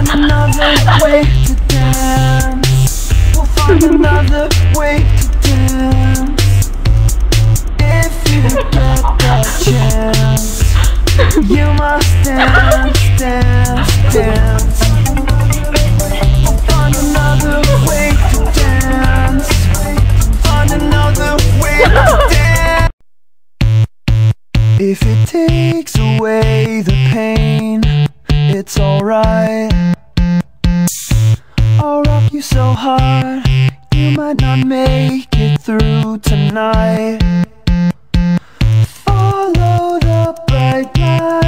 find another way to dance. We'll find another way to dance. If you get the chance, you must dance, dance, dance. We'll find another way to dance. Find another way to dance. If it takes away the pain, it's alright. I'll rock you so hard, you might not make it through tonight.